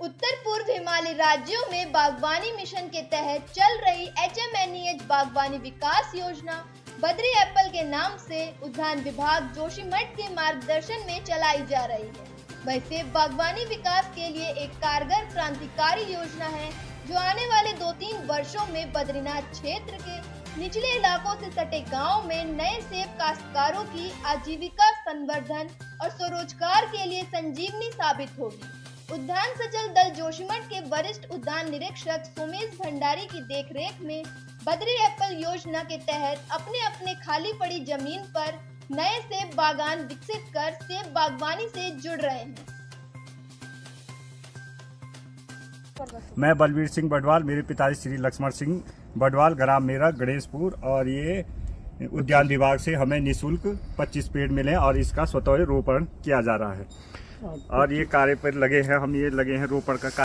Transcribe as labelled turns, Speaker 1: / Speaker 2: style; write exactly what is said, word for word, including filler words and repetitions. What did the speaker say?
Speaker 1: उत्तर पूर्व हिमालयी राज्यों में बागवानी मिशन के तहत चल रही H M N E H बागवानी विकास योजना बद्री एप्पल के नाम से उद्यान विभाग जोशीमठ के मार्गदर्शन में चलाई जा रही है। वह सेब बागवानी विकास के लिए एक कारगर क्रांतिकारी योजना है जो आने वाले दो तीन वर्षों में बद्रीनाथ क्षेत्र के निचले इलाकों से सटे गांव में नए सेब काश्तकारों की आजीविका संवर्धन और स्वरोजगार के लिए संजीवनी साबित होगी। उद्यान सचल दल जोशीमठ के वरिष्ठ उद्यान निरीक्षक सोमेश भंडारी की देखरेख में बद्री एप्पल योजना के तहत अपने अपने खाली पड़ी जमीन पर नए सेब बागान विकसित कर सेब बागवानी से जुड़ रहे हैं।
Speaker 2: मैं बलवीर सिंह बडवाल, मेरे पिताजी श्री लक्ष्मण सिंह बडवाल, ग्राम मेरा गणेशपुर, और ये उद्यान विभाग से हमें निःशुल्क पच्चीस पेड़ मिले और इसका स्वतः रोपण किया जा रहा है और ये कार्य पर लगे हैं। हम ये लगे हैं रोपण का